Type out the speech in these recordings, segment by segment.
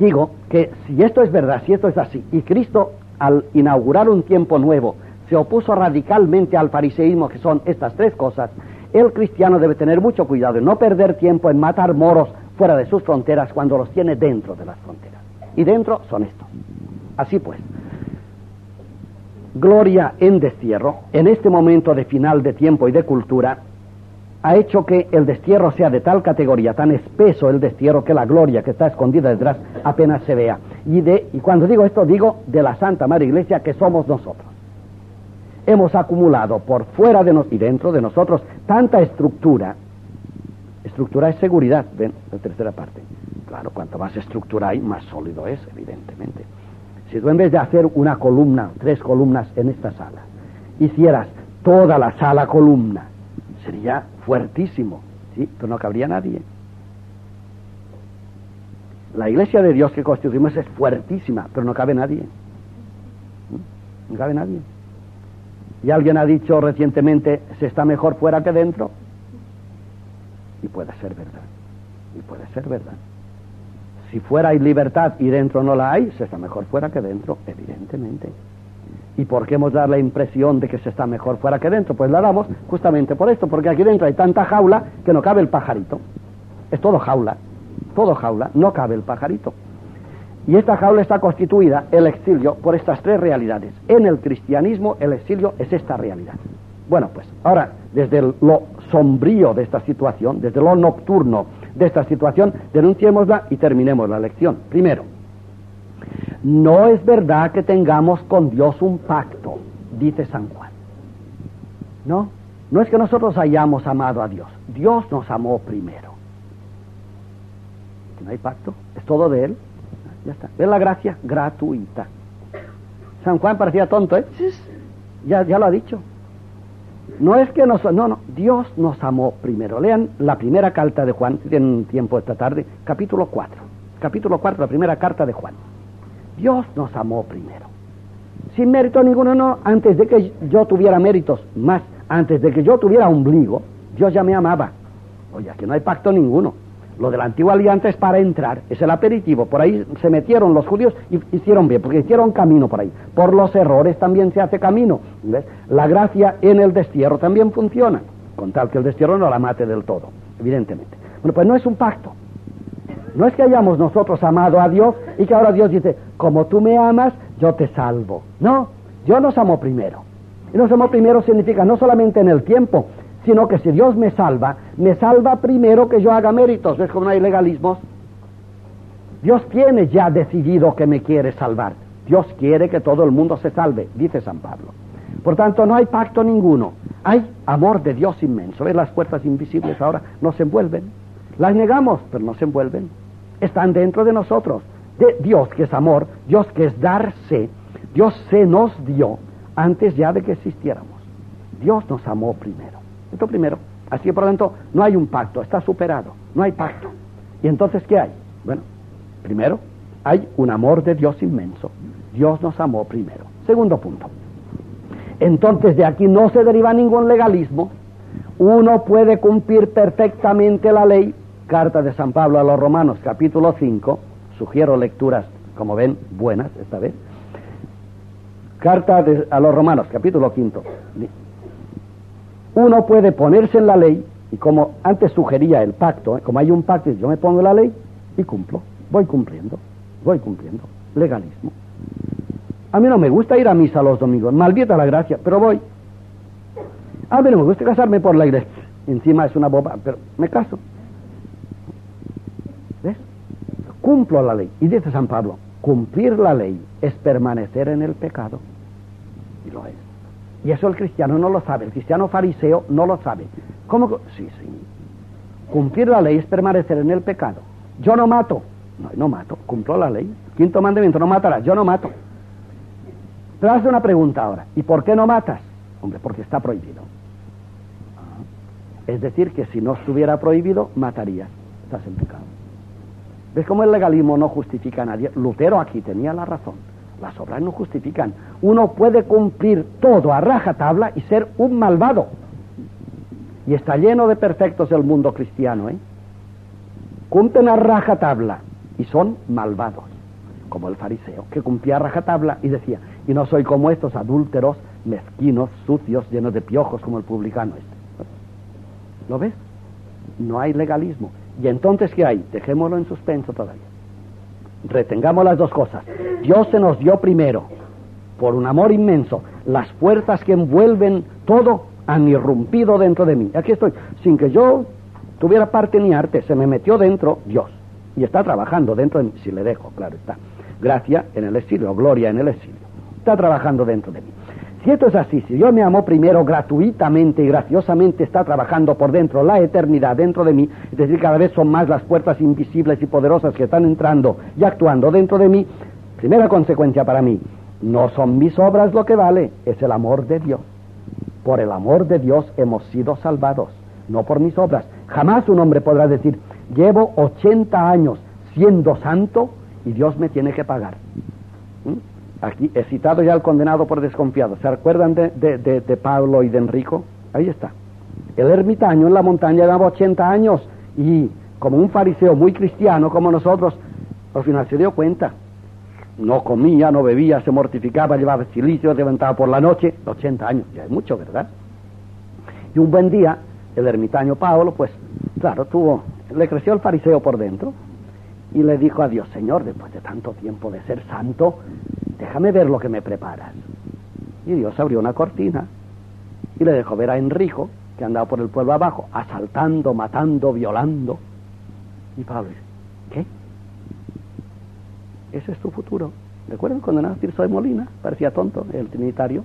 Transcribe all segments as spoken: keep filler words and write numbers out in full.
Digo que si esto es verdad, si esto es así, y Cristo al inaugurar un tiempo nuevo se opuso radicalmente al fariseísmo, que son estas tres cosas, el cristiano debe tener mucho cuidado en no perder tiempo en matar moros fuera de sus fronteras cuando los tiene dentro de las fronteras. Y dentro son estos. Así pues, gloria en destierro, en este momento de final de tiempo y de cultura, ha hecho que el destierro sea de tal categoría, tan espeso el destierro, que la gloria que está escondida detrás apenas se vea. Y, de, y cuando digo esto, digo de la Santa Madre Iglesia, que somos nosotros. Hemos acumulado por fuera de nosotros y dentro de nosotros tanta estructura. Estructura es seguridad, ven, la tercera parte. Claro, cuanto más estructura hay, más sólido es, evidentemente. Si tú en vez de hacer una columna, tres columnas en esta sala, hicieras toda la sala columna, sería fuertísimo, ¿sí? Pero no cabría nadie. La iglesia de Dios que constituimos es fuertísima, pero no cabe nadie. No cabe nadie. Y alguien ha dicho recientemente, se está mejor fuera que dentro. Y puede ser verdad. Y puede ser verdad. Si fuera hay libertad y dentro no la hay, se está mejor fuera que dentro, evidentemente. ¿Y por qué hemos dado la impresión de que se está mejor fuera que dentro? Pues la damos justamente por esto, porque aquí dentro hay tanta jaula que no cabe el pajarito. Es todo jaula, todo jaula, no cabe el pajarito. Y esta jaula está constituida, el exilio, por estas tres realidades. En el cristianismo, el exilio es esta realidad. Bueno, pues, ahora, desde el, lo sombrío de esta situación, desde lo nocturno de esta situación, denunciémosla y terminemos la lección. Primero, no es verdad que tengamos con Dios un pacto, dice San Juan. No, no es que nosotros hayamos amado a Dios. Dios nos amó primero. ¿No hay pacto? Es todo de Él. Ya está. ¿Ves la gracia? Gratuita. San Juan parecía tonto, ¿eh? Ya, ya lo ha dicho. No es que nos... No, no. Dios nos amó primero. Lean la primera carta de Juan, si tienen tiempo esta tarde, capítulo cuatro. Capítulo cuatro, la primera carta de Juan. Dios nos amó primero. Sin mérito ninguno, no. Antes de que yo tuviera méritos, más, antes de que yo tuviera ombligo, Dios ya me amaba. Oye, aquí no hay pacto ninguno. Lo de la antigua alianza es para entrar, es el aperitivo. Por ahí se metieron los judíos y hicieron bien, porque hicieron camino por ahí. Por los errores también se hace camino. ¿Ves? La gracia en el destierro también funciona, con tal que el destierro no la mate del todo, evidentemente. Bueno, pues no es un pacto. No es que hayamos nosotros amado a Dios y que ahora Dios dice, como tú me amas, yo te salvo. No, Dios nos amó primero. Y nos amó primero significa no solamente en el tiempo, sino que si Dios me salva, me salva primero que yo haga méritos. ¿Ves cómo no hay legalismos? Dios tiene ya decidido que me quiere salvar. Dios quiere que todo el mundo se salve, dice San Pablo. Por tanto, no hay pacto ninguno. Hay amor de Dios inmenso. ¿Ves? Las fuerzas invisibles ahora nos envuelven. Las negamos, pero nos envuelven. Están dentro de nosotros. De Dios, que es amor, Dios que es darse, Dios se nos dio antes ya de que existiéramos. Dios nos amó primero. Esto primero. Así que por lo tanto no hay un pacto, está superado, no hay pacto. ¿Y entonces qué hay? Bueno, primero, hay un amor de Dios inmenso. Dios nos amó primero. Segundo punto. Entonces de aquí no se deriva ningún legalismo. Uno puede cumplir perfectamente la ley. Carta de San Pablo a los Romanos, capítulo cinco. Sugiero lecturas, como ven, buenas esta vez. Carta de, a los Romanos, capítulo quinto. Uno puede ponerse en la ley, y como antes sugería el pacto, ¿eh? Como hay un pacto, yo me pongo en la ley y cumplo, voy cumpliendo, voy cumpliendo, legalismo. A mí no me gusta ir a misa los domingos, maldita la gracia, pero voy. A mí no me gusta casarme por la iglesia, encima es una boba, pero me caso. ¿Ves? Cumplo la ley, y dice San Pablo, cumplir la ley es permanecer en el pecado, y lo es. Y eso el cristiano no lo sabe, el cristiano fariseo no lo sabe. ¿Cómo? Sí, sí. Cumplir la ley es permanecer en el pecado. Yo no mato. No, no mato. Cumplo la ley. Quinto mandamiento, no matarás. Yo no mato. Pero hace una pregunta ahora. ¿Y por qué no matas? Hombre, porque está prohibido. Es decir, que si no estuviera prohibido, matarías. Estás en pecado. ¿Ves cómo el legalismo no justifica a nadie? Lutero aquí tenía la razón. Las obras no justifican. Uno puede cumplir todo a rajatabla y ser un malvado. Y está lleno de perfectos el mundo cristiano, ¿eh? Cumplen a rajatabla y son malvados. como el fariseo, que cumplía rajatabla y decía, y no soy como estos adúlteros, mezquinos, sucios, llenos de piojos como el publicano este. ¿Lo ves? No hay legalismo. Y entonces, ¿qué hay? Dejémoslo en suspenso todavía. Retengamos las dos cosas. Dios se nos dio primero, por un amor inmenso, las fuerzas que envuelven todo han irrumpido dentro de mí. Aquí estoy, sin que yo tuviera parte ni arte, se me metió dentro Dios. Y está trabajando dentro de mí, si le dejo, claro está. Gracia en el exilio, gloria en el exilio. Está trabajando dentro de mí. Si esto es así, si Dios me amó primero gratuitamente y graciosamente está trabajando por dentro la eternidad dentro de mí, es decir, cada vez son más las fuerzas invisibles y poderosas que están entrando y actuando dentro de mí, primera consecuencia para mí, no son mis obras lo que vale, es el amor de Dios. Por el amor de Dios hemos sido salvados, no por mis obras. Jamás un hombre podrá decir, llevo ochenta años siendo santo y Dios me tiene que pagar. ¿Mm? Aquí he citado ya al condenado por desconfiado. ¿Se acuerdan de, de, de, de Pablo y de Enrico? Ahí está. El ermitaño en la montaña llevaba ochenta años y como un fariseo muy cristiano como nosotros, al final se dio cuenta. No comía, no bebía, se mortificaba, llevaba silicio, se levantaba por la noche. ochenta años, ya es mucho, ¿verdad? Y un buen día, el ermitaño Pablo, pues, claro, tuvo, le creció el fariseo por dentro y le dijo a Dios, Señor, después de tanto tiempo de ser santo, déjame ver lo que me preparas. Y Dios abrió una cortina y le dejó ver a Enrico, que andaba por el pueblo abajo, asaltando, matando, violando. Y Pablo dice, ¿qué? Ese es tu futuro. ¿Recuerdan cuando nació Tirso de Molina? Parecía tonto, el trinitario.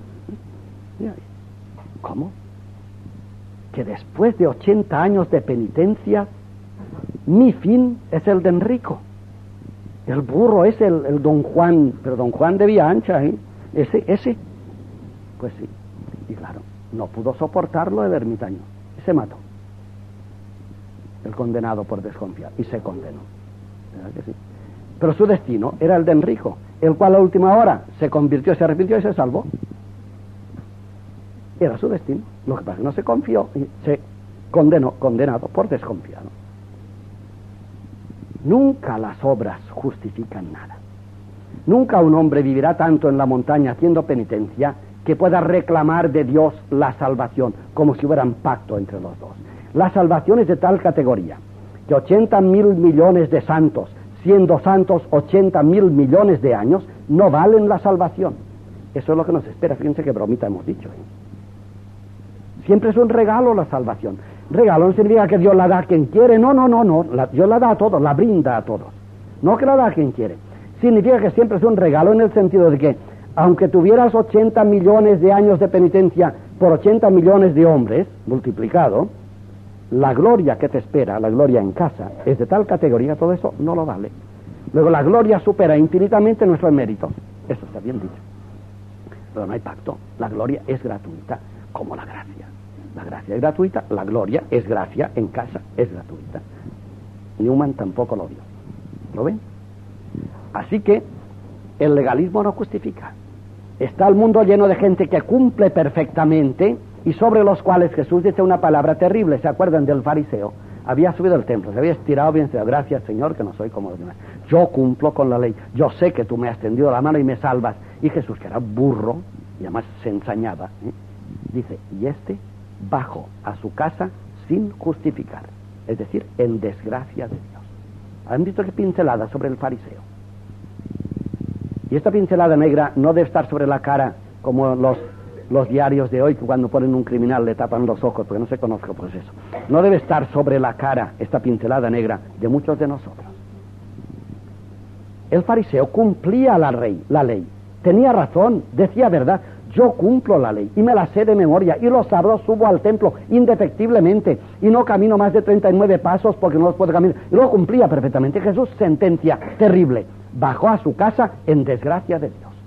¿Cómo? Que después de ochenta años de penitencia, mi fin es el de Enrico. El burro es el, el don Juan, pero don Juan de Vía Ancha, ¿eh? Ese, ese. Pues sí. Y claro, no pudo soportarlo el ermitaño. Y se mató. El condenado por desconfiar. Y se condenó. ¿Verdad que sí? Pero su destino era el de Enrico, el cual a última hora se convirtió, se arrepintió y se salvó. Era su destino. Lo que pasa es que no se confió y se condenó, condenado por desconfiado. Nunca las obras justifican nada. Nunca un hombre vivirá tanto en la montaña haciendo penitencia que pueda reclamar de Dios la salvación, como si hubiera un pacto entre los dos. La salvación es de tal categoría que ochenta mil millones de santos, siendo santos ochenta mil millones de años, no valen la salvación. Eso es lo que nos espera. Fíjense qué bromita hemos dicho. ¿eh? Siempre es un regalo la salvación. Regalo no significa que Dios la da a quien quiere. No, no, no, no. La, Dios la da a todos, la brinda a todos. No que la da a quien quiere. Significa que siempre es un regalo en el sentido de que, aunque tuvieras ochenta millones de años de penitencia por ochenta millones de hombres, multiplicado, la gloria que te espera, la gloria en casa, es de tal categoría, todo eso no lo vale. Luego la gloria supera infinitamente nuestros méritos. Eso está bien dicho. Pero no hay pacto. La gloria es gratuita, como la gracia. La gracia es gratuita, la gloria es gracia en casa, es gratuita. Newman tampoco lo vio. ¿Lo ven? Así que el legalismo no justifica. Está el mundo lleno de gente que cumple perfectamente y sobre los cuales Jesús dice una palabra terrible. ¿Se acuerdan del fariseo? Había subido al templo, se había estirado bien, se decía, gracias Señor que no soy como los demás. Yo cumplo con la ley, yo sé que tú me has tendido la mano y me salvas. Y Jesús, que era burro y además se ensañaba, ¿eh? dice, y este bajó a su casa sin justificar, es decir, en desgracia de Dios. ¿Han visto qué pincelada sobre el fariseo? Y esta pincelada negra no debe estar sobre la cara como los, los diarios de hoy, que cuando ponen un criminal le tapan los ojos porque no se conozca, pues eso. No debe estar sobre la cara esta pincelada negra de muchos de nosotros. El fariseo cumplía la ley, la ley. Tenía razón, decía verdad. Yo cumplo la ley y me la sé de memoria y los sábados subo al templo indefectiblemente y no camino más de treinta y nueve pasos porque no los puedo caminar. Y lo cumplía perfectamente. Jesús, sentencia terrible, bajó a su casa en desgracia de Dios.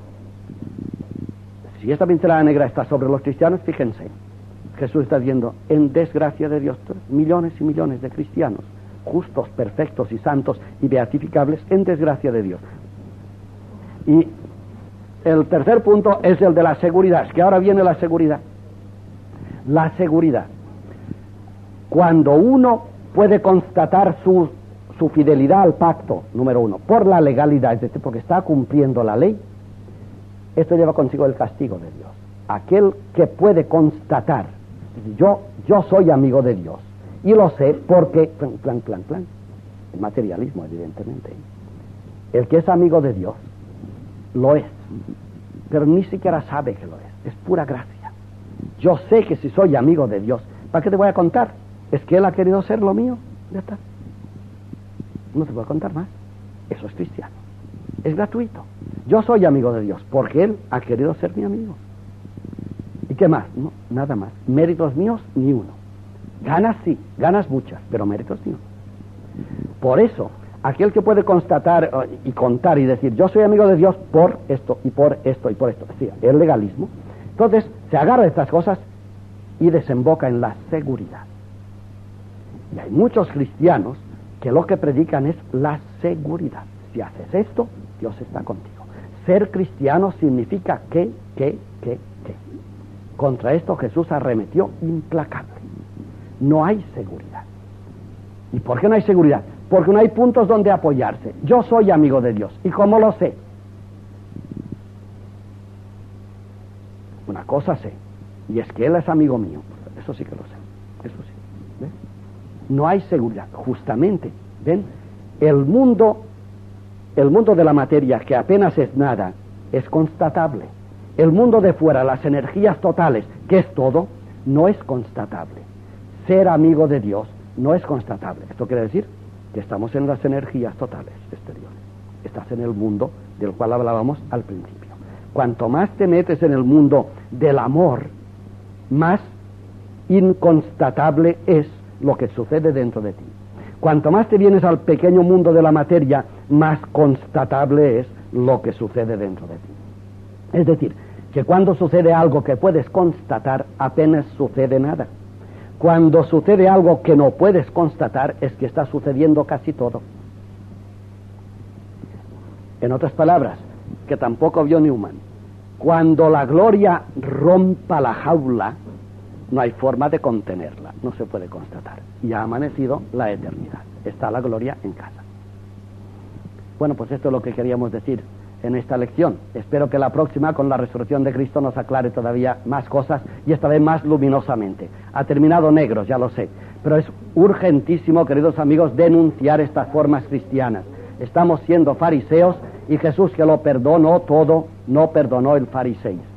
Si esta pincelada negra está sobre los cristianos, fíjense, Jesús está diciendo, en desgracia de Dios, millones y millones de cristianos, justos, perfectos y santos y beatificables, en desgracia de Dios. Y el tercer punto es el de la seguridad, que ahora viene la seguridad. La seguridad. Cuando uno puede constatar su su fidelidad al pacto, número uno, por la legalidad, es decir, porque está cumpliendo la ley, esto lleva consigo el castigo de Dios. Aquel que puede constatar, yo, yo soy amigo de Dios, y lo sé porque, plan, plan, plan, plan, el materialismo, evidentemente. El que es amigo de Dios, lo es, pero ni siquiera sabe que lo es, es pura gracia. Yo sé que si soy amigo de Dios, ¿para qué te voy a contar? Es que Él ha querido ser lo mío, ya está. No te voy a contar más, eso es cristiano, es gratuito. Yo soy amigo de Dios porque Él ha querido ser mi amigo. ¿Y qué más? No, nada más. Méritos míos, ni uno. Ganas sí, ganas muchas, pero méritos ni uno. Por eso, aquel que puede constatar y contar y decir, yo soy amigo de Dios por esto, y por esto, y por esto, es decir, el legalismo, entonces se agarra de estas cosas y desemboca en la seguridad. Y hay muchos cristianos que lo que predican es la seguridad. Si haces esto, Dios está contigo. Ser cristiano significa que, que, que, que. Contra esto Jesús arremetió implacable. No hay seguridad. ¿Y por qué no hay seguridad? Porque no hay puntos donde apoyarse. Yo soy amigo de Dios. ¿Y cómo lo sé? Una cosa sé, y es que Él es amigo mío. Eso sí que lo sé. Eso sí. ¿Ven? No hay seguridad. Justamente, ¿ven? El mundo, el mundo de la materia, que apenas es nada, es constatable. El mundo de fuera, las energías totales, que es todo, no es constatable. Ser amigo de Dios no es constatable. Esto quiere decir que estamos en las energías totales exteriores. Estás en el mundo del cual hablábamos al principio. Cuanto más te metes en el mundo del amor, más inconstatable es lo que sucede dentro de ti. Cuanto más te vienes al pequeño mundo de la materia, más constatable es lo que sucede dentro de ti. Es decir, que cuando sucede algo que puedes constatar, apenas sucede nada. Cuando sucede algo que no puedes constatar, es que está sucediendo casi todo. En otras palabras, que tampoco vio Newman, cuando la gloria rompa la jaula, no hay forma de contenerla, no se puede constatar. Y ha amanecido la eternidad. Está la gloria en casa. Bueno, pues esto es lo que queríamos decir en esta lección. Espero que la próxima, con la resurrección de Cristo, nos aclare todavía más cosas y esta vez más luminosamente. Ha terminado negros, ya lo sé, pero es urgentísimo, queridos amigos, denunciar estas formas cristianas. Estamos siendo fariseos y Jesús, que lo perdonó todo, no perdonó el fariseísmo.